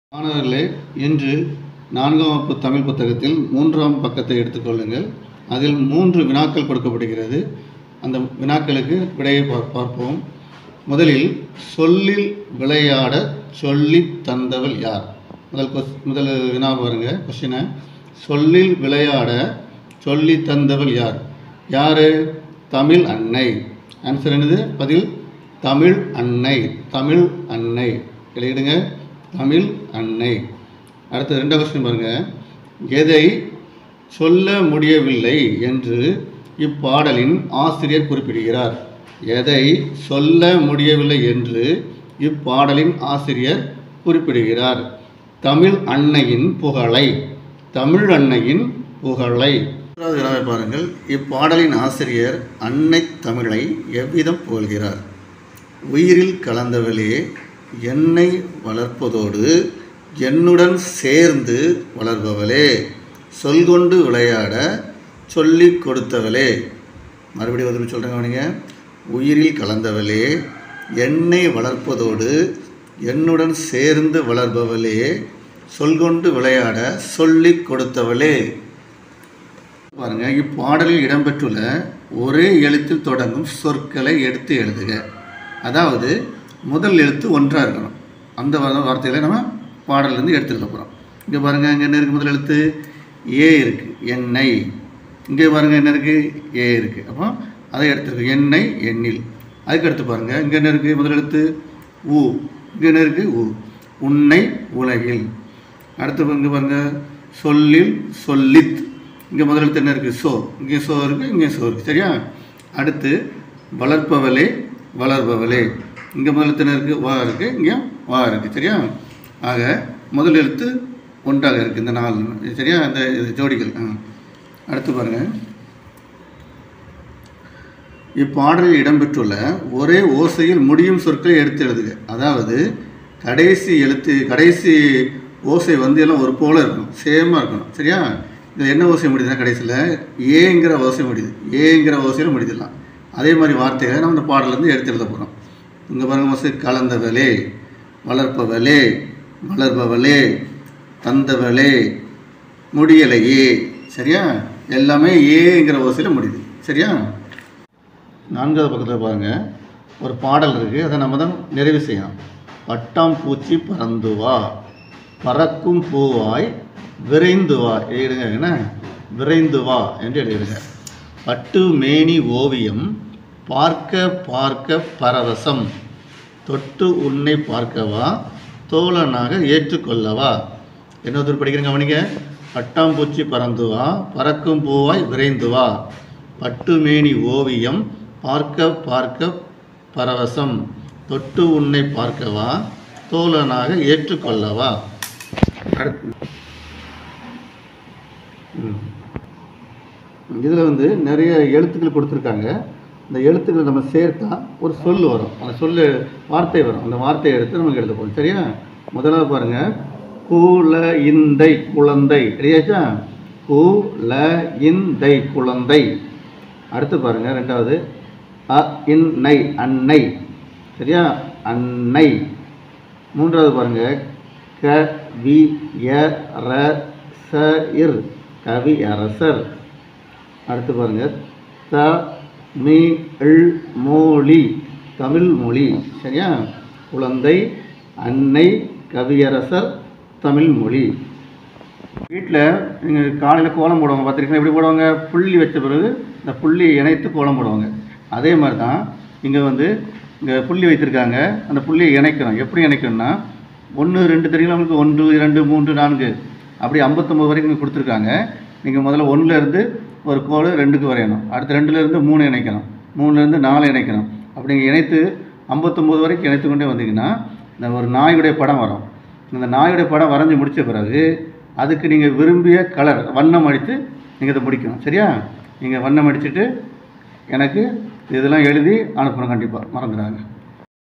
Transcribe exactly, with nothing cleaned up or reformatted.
மாணவர்களே, இன்று நான்காம் வகுப்பு தமிழ் புத்தகத்தில் மூன்றாம் பக்கத்தை எடுத்துக்கொள்ளுங்கள். அதில் மூன்று வினாக்கள் கொடுக்கப்படுகிறது. அந்த வினாக்களுக்கு விடையை பார்ப்போம். முதலில் சொல்லில் விளையாட சொல்லி தந்தவள் யார்? முதல் கொஸ் முதல் வினா பாருங்க. கொஸ்டினை சொல்லில் விளையாட சொல்லி தந்தவள் யார்? யாரு? தமிழ் அன்னை. ஆன்சர் என்னது? பதில் தமிழ் அன்னை. தமிழ் அன்னை எழுதிடுங்க. தமிழ் அன்னை. அடுத்த ரெண்டாவது கொஸ்டின் பாருங்க. எதை சொல்ல முடியவில்லை என்று இப்பாடலின் ஆசிரியர் குறிப்பிடுகிறார்? எதை சொல்ல முடியவில்லை என்று இப்பாடலின் ஆசிரியர் குறிப்பிடுகிறார்? தமிழ் அன்னையின் புகழை. தமிழ் அன்னையின் புகழை. மூன்றாவது வினாவை பாருங்கள். இப்பாடலின் ஆசிரியர் அன்னை தமிழை எவ்விதம் புகழ்கிறார்? உயிரில் கலந்தவளே, என்னை வளர்ப்பதோடு என்னுடன் சேர்ந்து வளர்பவளே, சொல்கொண்டு விளையாட சொல்லி கொடுத்தவளே. மறுபடியும் வந்து சொல்கிறேங்க அவனிங்க. உயிரில் கலந்தவளே, என்னை வளர்ப்பதோடு என்னுடன் சேர்ந்து வளர்பவளே, சொல்கொண்டு விளையாட சொல்லி கொடுத்தவளே. பாருங்க, இப்பாடலில் இடம்பெற்றுள்ள ஒரே எழுத்தில் தொடங்கும் சொற்களை எடுத்து எழுதுக. அதாவது முதல் எழுத்து ஒன்றாக இருக்கணும். அந்த வார்த்தைகளை நம்ம பாடலிருந்து எடுத்துக்கிட்ட போகிறோம். இங்கே பாருங்கள், இங்கே என்ன இருக்குது? முதல் எழுத்து ஏ இருக்குது, எண்ணெய். இங்கே பாருங்கள் என்ன இருக்குது? ஏ இருக்குது. அப்போ அதை எடுத்துருக்கு. எண்ணெய், எண்ணில். அதுக்கு எடுத்து பாருங்கள், இங்கே என்ன இருக்குது? முதல் எழுத்து ஊ. இங்கே என்ன இருக்குது? ஊ. உன்னை, உலகில். அடுத்து இங்கே பாருங்கள், சொல்லில், சொல்லித். இங்கே முதல் எழுத்து என்ன இருக்குது? சோ. இங்கே சோ இருக்குது, இங்கே சோ இருக்குது. சரியா? அடுத்து வளர்ப்பவளே, வளர்பவளே. இங்கே முதல் எழுத்து என்ன இருக்குது? வா இருக்குது, இங்கே வா இருக்குது. சரியா? ஆக முதல் எழுத்து ஒன்றாக இருக்குது இந்த நாலு. சரியா? இந்த ஜோடிகள். அடுத்து பாருங்கள். இப்பாடலில் இடம்பெற்றுள்ள ஒரே ஓசையில் முடியும் சொற்களை எடுத்து எழுதுக. அதாவது கடைசி எழுத்து கடைசி ஓசை வந்து எல்லாம் ஒரு போல இருக்கணும், சேமாக இருக்கணும். சரியா? இது என்ன ஓசை முடியுதுன்னா கடைசியில் ஏங்கிற ஓசை முடியுது. ஏங்கிற ஓசையில் முடிஞ்சிடலாம். அதே மாதிரி வார்த்தைகளை நம்ம இந்த பாடலேருந்து எடுத்து எழுத போகிறோம். இங்கே பாருங்கள், ஓசை கலந்தவளே, வளர்ப்பவளே, வளர்பவளே, தந்தவளே, முடியலையே. சரியா? எல்லாமே ஏங்கிற ஓசையில் முடியுது. சரியா? நான்காவது பக்கத்தில் பாருங்கள், ஒரு பாடல் இருக்குது. அதை நம்ம தான் நிறைவு செய்யணும். பட்டாம் பூச்சி பறந்து வா, பறக்கும் பூவாய் விரைந்து வா. எழுதுங்க. என்ன? விரைந்து வா என்று எழுதுங்க. பட்டு மேனி ஓவியம் பார்க்க பார்க்க பரவசம், தொட்டு உன்னை பார்க்கவா, தோழனாக ஏற்றுக்கொள்ளவா. என்ன ஒருத்தர் படிக்கிறீங்க அவனிங்க? பட்டாம்பூச்சி பறந்து வா, பறக்கும் பூவாய் விரைந்து வா, பட்டு மேனி ஓவியம் பார்க்க பார்க்க பரவசம், தொட்டு உன்னை பார்க்கவா, தோழனாக ஏற்றுக்கொள்ளவா. அடுத்து இதில் வந்து நிறைய எழுத்துக்கள் கொடுத்துருக்காங்க. இந்த எழுத்துக்களை நம்ம சேர்த்தா ஒரு சொல் வரும். அந்த சொல்லு வார்த்தை வரும். அந்த வார்த்தையை எடுத்து நமக்கு எழுத போகும். சரியா? முதலாவது பாருங்கள், கூல இந்தை குழந்தை. சரியாச்சா? கூல இந்தை குழந்தை. அடுத்து பாருங்கள், ரெண்டாவது அ இன்னை அன்னை. சரியா? அன்னை. மூன்றாவது பாருங்கள், க வி ய ர ச இர் கவி அரசர். அடுத்து பாருங்கள், த மீ இல் மொழி தமிழ் மொழி. சரியா? குழந்தை, அன்னை, கவியரசர், தமிழ் மொழி. வீட்டில் நீங்கள் காலையில் கோலம் போடுவாங்க, பார்த்துருக்கீங்களா? எப்படி போடுவாங்க? புள்ளி வச்ச பிறகு இந்த புள்ளி இணைத்து கோலம் போடுவாங்க. அதே மாதிரி தான் இங்கே வந்து இங்கே புள்ளி வைத்திருக்காங்க. அந்த புள்ளியை இணைக்கணும். எப்படி இணைக்கணும்னா, ஒன்று ரெண்டு தெரியுங்களா உங்களுக்கு? ஒன்று இரண்டு மூன்று நான்கு அப்படி ஐம்பத்தொம்பது வரைக்கும் இங்கே கொடுத்துருக்காங்க. நீங்கள் முதல்ல ஒன்றுலேருந்து ஒரு கோடு ரெண்டுக்கு வரையணும். அடுத்து ரெண்டுலேருந்து மூணு இணைக்கணும். மூணுலேருந்து நாலு இணைக்கணும். அப்படி நீங்கள் இணைத்து ஐம்பத்தொம்போது வரைக்கும் இணைத்து கொண்டே வந்தீங்கன்னா இந்த ஒரு நாயுடைய படம் வரும். இந்த நாயுடைய படம் வரைஞ்சி முடித்த பிறகு அதுக்கு நீங்கள் விரும்பிய கலர் வண்ணம் அடித்து நீங்கள் இதை முடிக்கணும். சரியா? நீங்கள் வண்ணம் அடிச்சுட்டு எனக்கு இதெல்லாம் எழுதி அனுப்பணும். கண்டிப்பாக மறந்துடாங்க.